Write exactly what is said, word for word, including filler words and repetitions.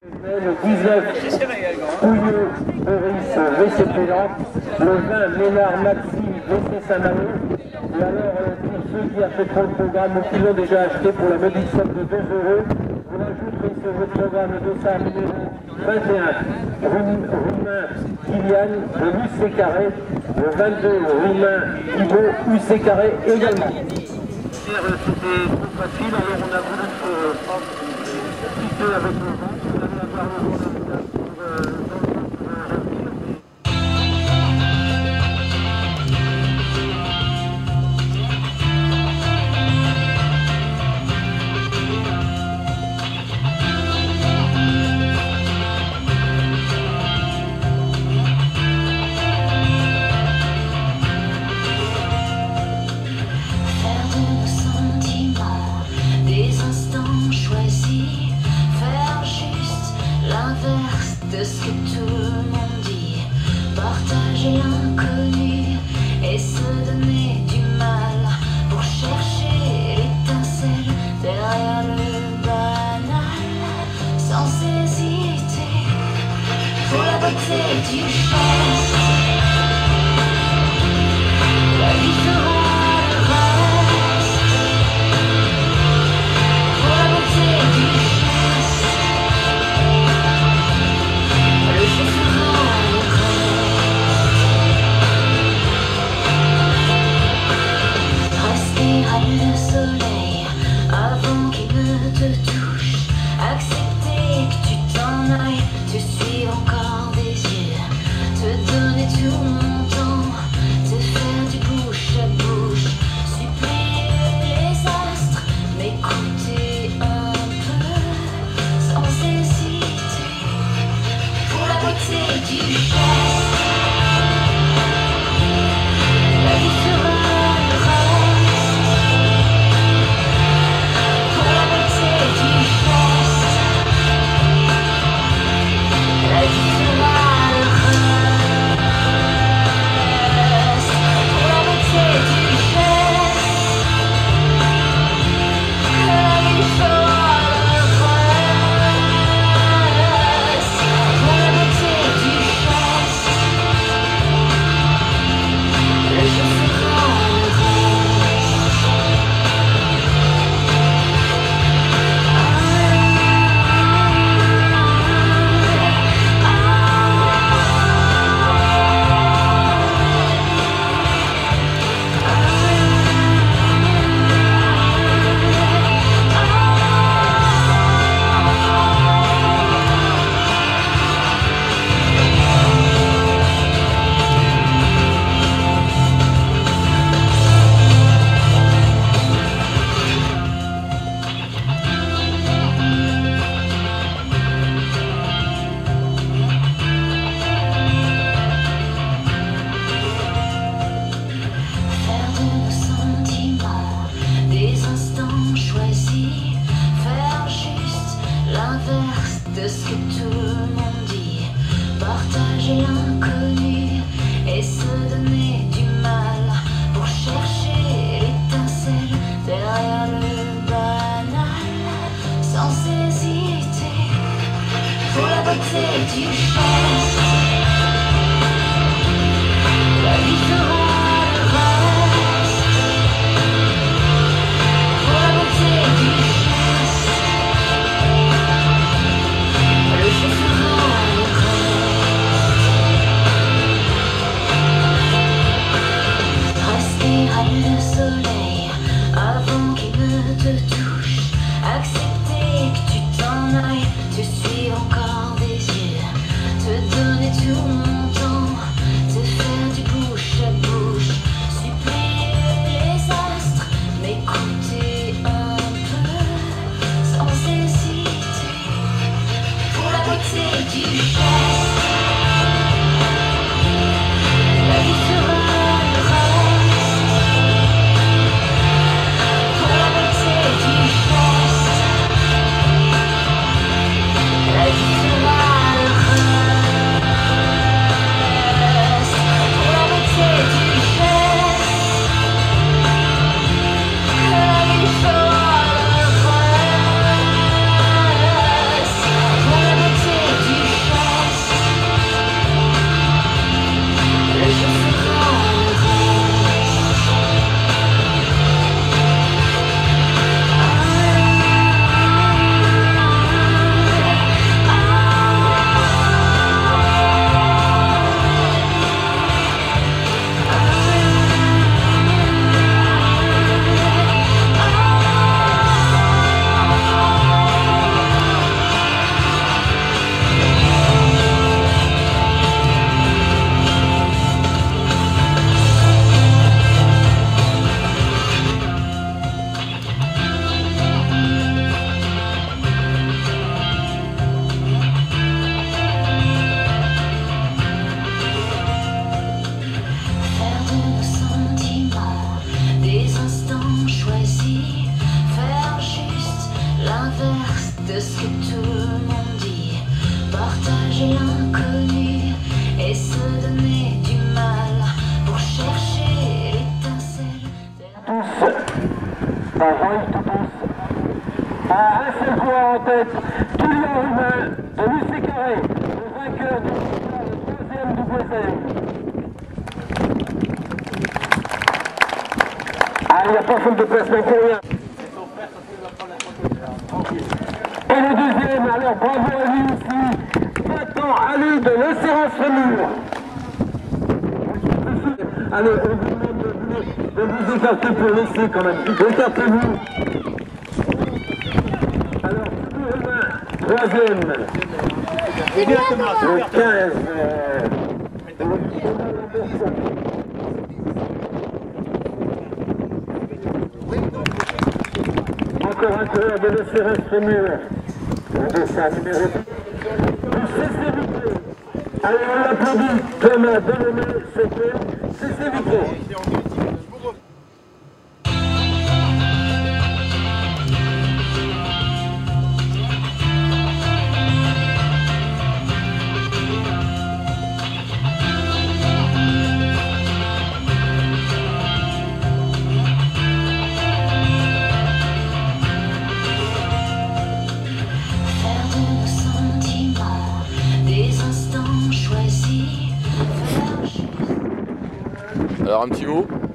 Le dix-neuf, Pouilleux, Boris, V C Pélant. Le vingt, Ménard, Maxime, V C Saint-Malo. Et alors, euh, pour ceux qui achètent le programme ou qui l'ont déjà acheté pour la modique somme de deux euros, vous l'ajouterez sur votre programme de dossard numéro vingt et un, Roumain, Kylian, de U C Carré. Le vingt-deux, Roumain, Thibaut, U C Carré également. C'était trop facile, alors on a voulu se quitter avec le vent. Vous allez avoir le vent de la pour euh, dans le vent pour euh, Raville. De ce que tout le monde dit, partager l'inconnu et se donner du mal pour chercher l'étincelle derrière le banal, sans hésiter pour la beauté du geste. La vie fera le reste pour la beauté du geste. Le soleil avant qu'il ne te touche, accepter que tu t'en ailles, te suivre encore des yeux, te donner tout mon temps, te faire du bouche à bouche, supplier les astres, m'écouter un peu sans hésiter pour la beauté du geste. La vie sera de ce que tout le monde dit, partager l'inconnu et se donner du mal pour chercher l'étincelle derrière le banal, sans hésiter pour la beauté du geste. La vie fera le reste pour la beauté du geste. Le soleil avant qu'il ne te touche, accepter que tu t'en ailles, te suivre encore des yeux, te donner tout ce que tout le monde dit. Partager l'inconnu et se donner du mal pour chercher l'étincelle. Tous, par Jean-Yves Toutous, à un seul joueur en tête, Kylian Rumain de l'U C Carré, le vainqueur du troisième W S L. Ah, il n'y a pas faute de placement pour rien. Et le deuxième, alors bravo à lui aussi, maintenant à lui de l'Espérance Remur. Allez, on vous demande de, de vous écarter pour laisser quand même. Écartez-vous. Alors, Romain, troisième. Le quinze. Euh, Encore un coureur de l'Espérance Remur. Le dessin numéro deux. Du C C Vitré. Allez, on l'applaudit. Thomas Delomé, c'était C C Vitré. Alors un petit mot.